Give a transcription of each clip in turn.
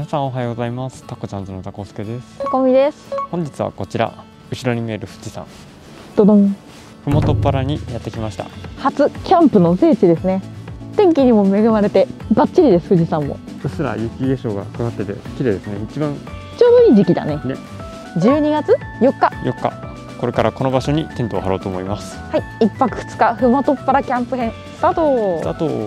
さんおはようございます。タコちゃんズのタコスケです。 タコミです。 本日はこちら後ろに見える富士山ドドン、 ふもとっぱらにやってきました。 初キャンプの聖地ですね。天気にも恵まれてバッチリです。富士山もうっすら雪化粧がかかってて綺麗ですね。一番ちょうどいい時期だね。12月4日 4日、これからこの場所にテントを張ろうと思います。 はい、1泊2日ふもとっぱらキャンプ編スタート。 スタート。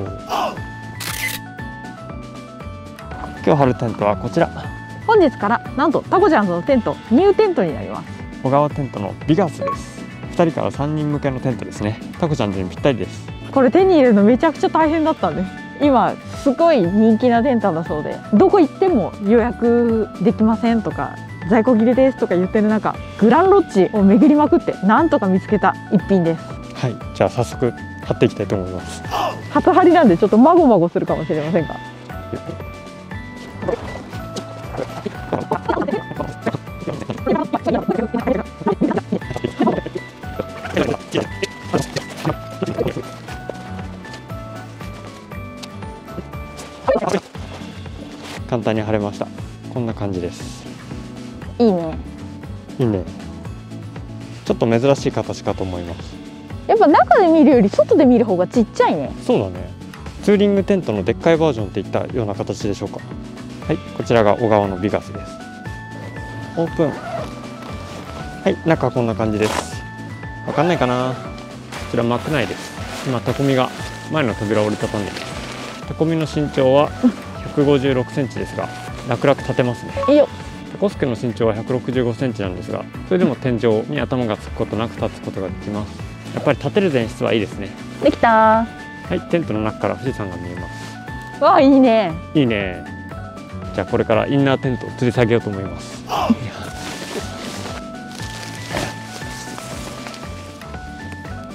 今日張るテントはこちら。 本日からなんとタコちゃんズのテントニューテントになります。 小川テントのビガスです。2人から3人向けのテントですね。タコちゃんズにぴったりです。 これ手に入れるのめちゃくちゃ大変だったんです。今すごい人気なテントだそうで、どこ行っても予約できませんとか在庫切れですとか言ってる中、グランロッジを巡りまくってなんとか見つけた一品です。 はい、じゃあ早速張っていきたいと思います。 初張りなんでちょっとまごまごするかもしれませんが、 簡単に張れました。こんな感じです。 いいね。 いいね。ちょっと珍しい形かと思います。 やっぱ中で見るより外で見る方がちっちゃいね。 そうだね。ツーリングテントのでっかいバージョンっていったような形でしょうか。はい、こちらが小川のビガスです。オープン。はい、中はこんな感じです。わかんないかな。こちら幕内です。今タコミが前の扉を折りたたんでいます。タコミの身長は156センチですが、楽々立てますね。 いいよ。 タコスケの身長は165センチなんですが、それでも天井に頭がつくことなく立つことができます。やっぱり立てる前室はいいですね。 できた。 はい、テントの中から富士山が見えます。 わあ、いいね。 いいね。じゃあこれからインナーテントを吊り下げようと思います。はい、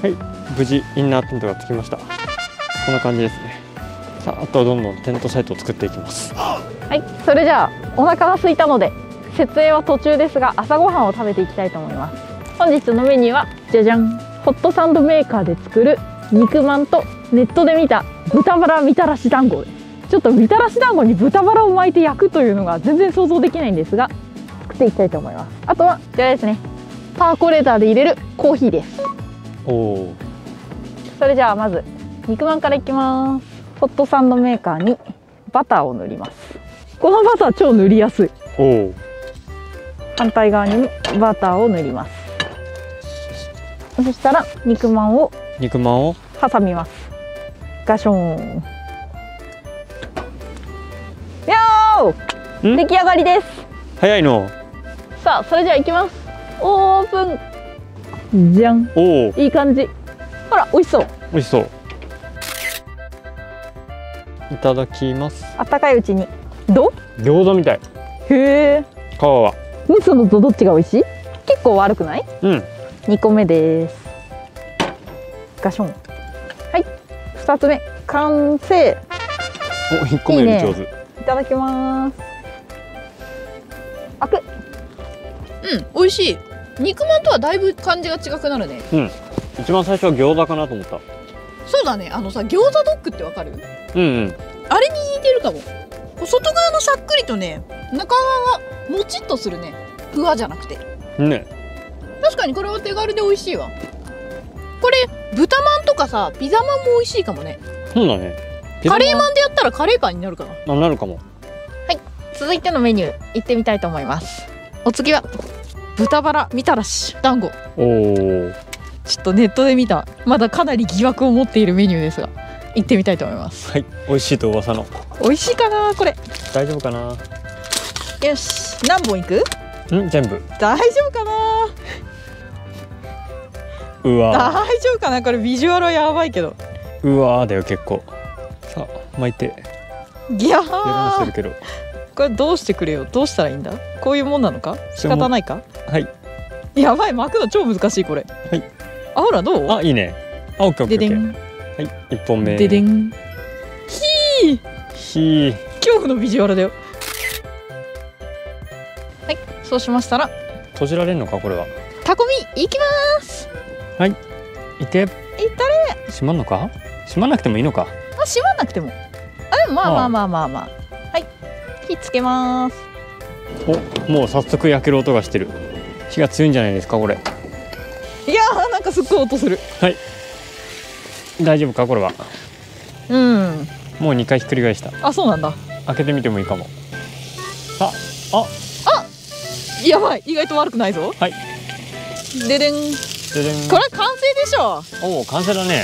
無事インナーテントがつきました。こんな感じですね。さあ、あとはどんどんテントサイトを作っていきます。 はい、それじゃあお腹が空いたので設営は途中ですが、朝ごはんを食べていきたいと思います。本日のメニューはじゃじゃん、ホットサンドメーカーで作る肉まんとネットで見た豚バラみたらし団子です。ちょっとみたらし団子に豚バラを巻いて焼くというのが全然想像できないんですが、作っていきたいと思います。あとはこちらですね、パーコレーターで入れるコーヒーです。 おお。 それじゃあまず肉まんからいきます。ホットサンドメーカーにバターを塗ります。このバター超塗りやすい。 おお。 反対側にもバターを塗ります。そしたら肉まんを挟みます。ガショーン。よー、出来上がりです。 早いの。 さあ、それじゃあいきます。オープン。じゃん。 おお。 いい感じ。ほら、美味しそう。 美味しそう。いただきます。 あったかいうちに。どう？ 餃子みたい。 へえ。 皮は。 味噌のとどっちが美味しい？結構悪くない？ うん。 2個目です。ガション。はい。2つ目完成。 お、1個目より上手。 いただきます。開く。 美味しい。肉まんとはだいぶ感じが違くなるね。 うん。一番最初は餃子かなと思った。 そうだね。餃子ドッグってわかる？ うんうん。 あれに似てるかも。外側のさっくりとね、中側がもちっとするね。ふわじゃなくて。 ね。 確かにこれは手軽で美味しいわ。これ豚まんとかさ、ピザまんも美味しいかもね。 そうだね。 カレーまんでやったらカレーパンになるかな。 あ、なるかも。 はい。続いてのメニュー行ってみたいと思います。 お次は豚バラみたらし団子。 おお。 ちょっとネットで見た、まだかなり疑惑を持っているメニューですが、行ってみたいと思います。 はい、美味しいと噂の。 美味しいかなこれ。 大丈夫かな。 よし、何本いく？ 全部。 大丈夫かな。 うわ。 大丈夫かな。これビジュアルはやばいけど。 うわーだよ結構。さあ巻いて。 ギャベロンしてるー。 けど。 これどうしてくれよ。どうしたらいいんだ。こういうもんなのか。仕方ないか。 はい。 やばい、巻くの超難しいこれ。 はい。 あ、ほらどう？ あ、いいね。あ、オッケーオッケー。 ででん。 はい、1本目。 ででん。 ひー。 恐怖のビジュアルだよ。はい、そうしましたら閉じられるのかこれは。 タコミいきます。 はい。いて。 いったれ。 閉まんのか？閉まんなくてもいいのか。 閉まんなくても。あ、でもまあ。はい。 火つけます。 お、もう早速焼ける音がしてる。火が強いんじゃないですかこれ。 いやー、なんかすっごい音する。 はい、大丈夫かこれは。 うん。 もう2回ひっくり返した。 あ、そうなんだ。 開けてみてもいいかも。あ、 やばい、意外と悪くないぞ。 はい。 ででん。 ででん。 これは完成でしょ。 おお、完成だね。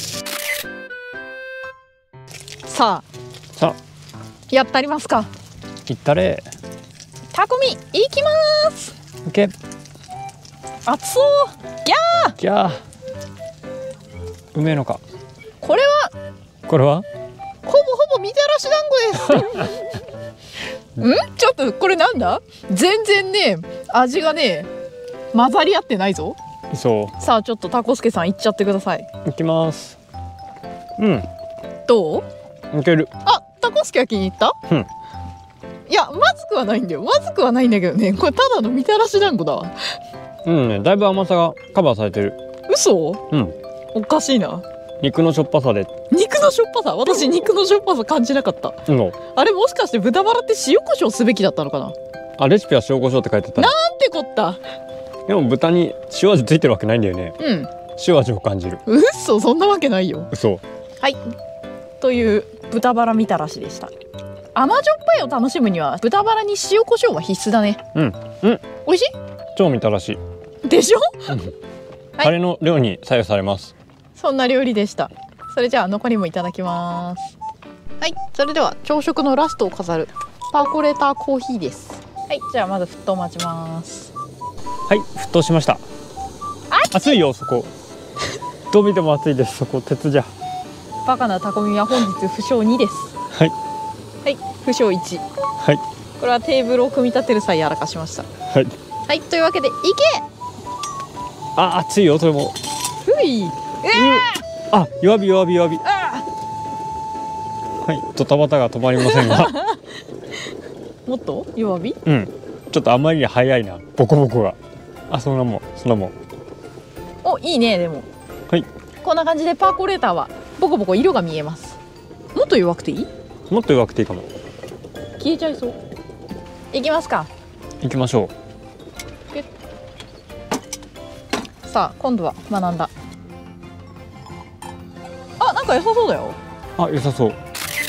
さあ、 さあ、 やったりますか。 いったれ。 タコミいきます。 オッケー。 熱そう。 ギャー。うめえのか。 これはこれは。 ほぼほぼみたらし団子です。ちょっとこれなんだ。全然ね、味がね混ざり合ってないぞ。 そさあ、ちょっとタコスケさんいっちゃってください。 う。いきます。うん。 どう。 いける。 あ、タコスケは気に入った。 うん。 いや、まずくはないんだよ。まずくはないんだけどね、これただのみたらし団子だわ。 うんね、だいぶ甘さがカバーされてる。 嘘。 うん。 おかしいな。 肉のしょっぱさで。 肉のしょっぱさ、私肉のしょっぱさ感じなかった。 の。 あれ、もしかして豚バラって塩コショウすべきだったのかな。 あ、レシピは塩コショウって書いてたね。 なんてこった。 でも豚に塩味ついてるわけないんだよね。 うん塩味を感じる。 嘘、そんなわけないよ。 嘘。 はい、という豚バラみたらしでした。甘じょっぱいを楽しむには豚バラに塩コショウは必須だね。 うん。 美味し超みたらし。 いでしょ。 タレの量に左右されます。 そんな料理でした。それじゃあ残りもいただきます。はい、それでは朝食のラストを飾るパーコレーターコーヒーです。はい、じゃあまず沸騰待ちます。 はい、沸騰しました。熱いよそこ。どう見ても熱いです。そこ鉄じゃ。 バカなタコミは本日負傷2です。 はいはい、負傷1。 はいこれはテーブルを組み立てる際やらかしました。 はい。 はい、というわけでいけ。 あ、熱いよそれも。 ふい。 あ、弱火弱火弱火。 あはい、ドタバタが止まりませんが。 もっと弱火。 うん。ちょっとあまりに早いな。ボコボコが。あ、そんなもんそんなもん。 お、いいね。でもはい。 こんな感じでパーコレーターはボコボコ色が見えます。もっと弱くていい。 もっと弱くていいかも。 消えちゃいそう。いきますか。 行きましょさあ、今度は学んだ。あ、なんか良さそうだよ。 う。あ、良さそう。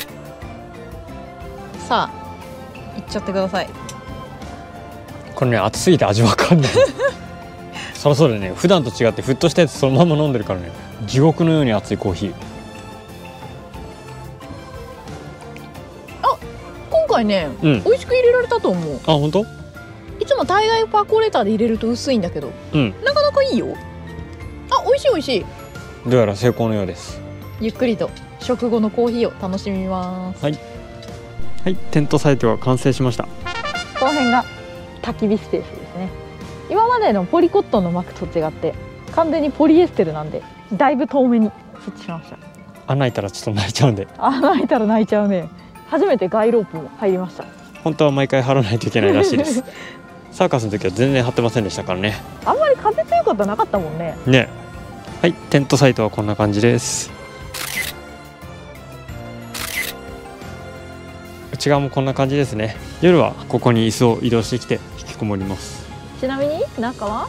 さあ、いっちゃってください。 これね、熱すぎて味わかんない。そりゃそうだよね。普段と違って沸騰したやつそのまま飲んでるからね。地獄のように熱いコーヒー。 今回ね、 うん。 美味しく入れられたと思う。 あ、本当？ いつも大概パーコレーターで入れると薄いんだけど、 うん。 なかなかいいよ。あ、美味しい美味しい。 どうやら成功のようです。 ゆっくりと食後のコーヒーを楽しみます。 はい、テントサイトは完成しました。 この辺が焚き火スペースですね。今までのポリコットンの膜と違って完全にポリエステルなんで、だいぶ遠めに設置しました。 穴開いたらちょっと泣いちゃうんで。 穴開いたら泣いちゃうね。初めてガイロープも入りました。 本当は毎回張らないといけないらしいです。サーカスの時は全然張ってませんでしたからね。 あんまり風強いことなかったもんね。 ね。はい、テントサイトはこんな感じです。内側もこんな感じですね。夜はここに椅子を移動してきて引きこもります。 ちなみに中は、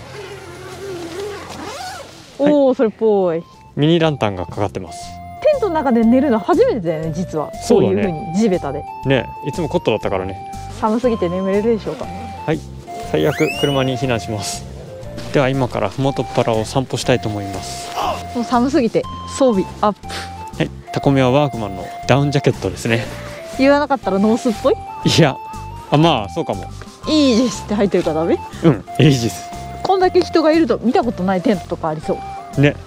おお、それっぽい。 ミニランタンがかかってます。 テントの中で寝るの初めてだよね、実は。 そうだね。 いう風に地べたで。 ね、いつもコットだったからね。 寒すぎて眠れるでしょうか。 はい、最悪車に避難します。では今から麓っ腹を散歩したいと思います。 もう寒すぎて装備アップ。 はい、タコミはワークマンのダウンジャケットですね。 言わなかったらノースっぽい。 いや、あ、まあそうかも。 いいですって入ってるからダメ。 うん、いいです。 こんだけ人がいると見たことないテントとかありそうね。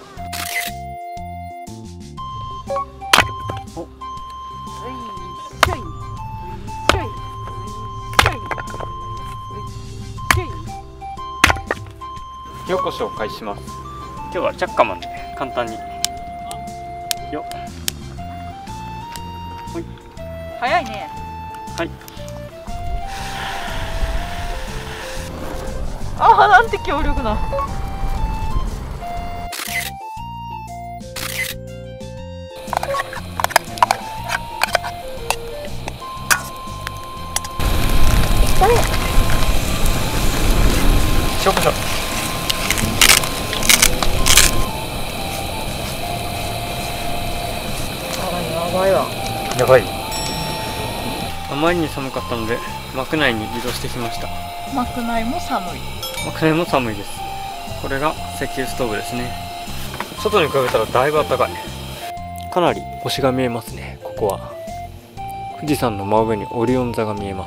火起こしを開始します。今日はチャッカマンで簡単によ。 早いね。 はい。 ああ、なんて強力な。 塩コショウ。 やばいわ。 やばい。あまりに寒かったので幕内に移動してきました。 幕内も寒い。 幕内も寒いです。これが石油ストーブですね。外に比べたらだいぶ暖かい。かなり星が見えますね。ここは富士山の真上にオリオン座が見えます。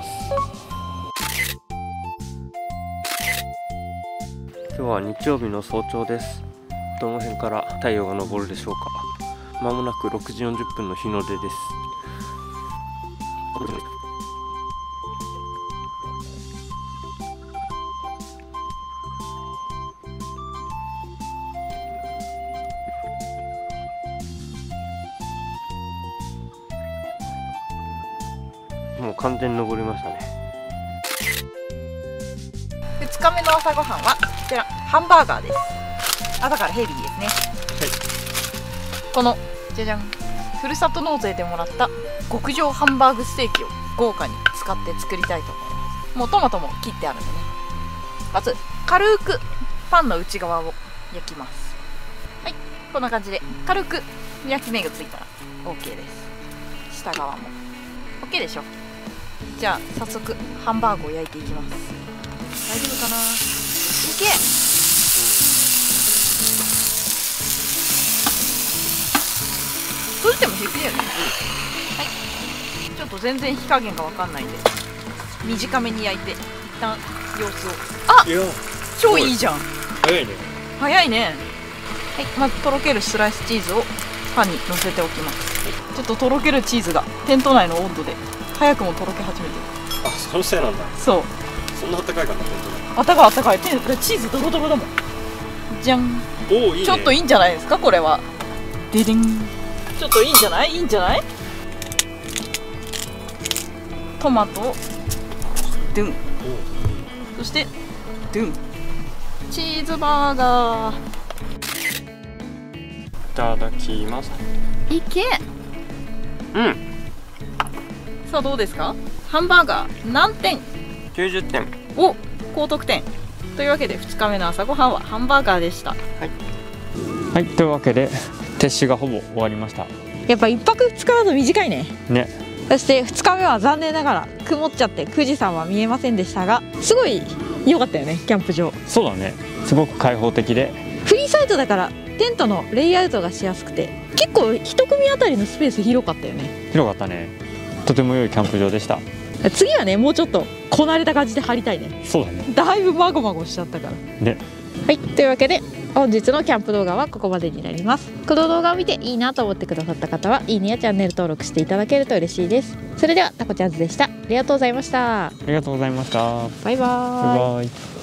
今日は日曜日の早朝です。どの辺から太陽が昇るでしょうか。まもなく6時40分の日の出です。もう完全に登りましたね。 2日目の朝ごはんはこちらハンバーガーです。朝からヘビーですね。このじゃじゃん、ふるさと納税でもらった極上ハンバーグステーキを豪華に使って作りたいと思います。もうトマトも切ってあるんでね。まず軽くパンの内側を焼きます。はい、こんな感じで軽く焼き目がついたら OK です。下側も OK でしょ。じゃあ早速ハンバーグを焼いていきます。大丈夫かな。いけ。閉じても平気だよね。はい、ちょっと全然火加減が分かんないんで短めに焼いて一旦様子を。あ、 いや超いいじゃん。 早いね。 早いね。はい、まずとろけるスライスチーズをパンにのせておきます。ちょっととろけるチーズがテント内の温度で早くもとろけ始めてる。 あ、そのせいなんだ。 そう、 そんな暖かいかな。本あったかいあったかい。チーズドロドロだもん。じゃん。 当に。おお、いいね。 ちょっといいんじゃないですかこれは。ででん。ちょっといいんじゃない、いいんじゃない。トマトをドゥン、そしてドゥン、チーズバーガー。 いただきます。 いけ。 うん。 さあどうですか。ハンバーガー何点。 90点。 お、高得点。というわけで2日目の朝ごはんはハンバーガーでした。 はい、というわけで撤収がほぼ終わりました。 やっぱ1泊2日だと短いね。 ね。 そして2日目は残念ながら曇っちゃって富士山は見えませんでしたが、すごい良かったよね。キャンプ場そうだね。すごく開放的でフリーサイトだからテントのレイアウトがしやすくて、結構1組あたりのスペース広かったよね。 広かったね。とても良いキャンプ場でした。 次はね、もうちょっとこなれた感じで張りたいね。 そうだね。 だいぶまごまごしちゃったからね。 はい、というわけで本日のキャンプ動画はここまでになります。この動画を見ていいなと思ってくださった方はいいねやチャンネル登録していただけると嬉しいです。それではタコちゃんズでした。ありがとうございました。 ありがとうございました。 バイバーイ。 バイバイ。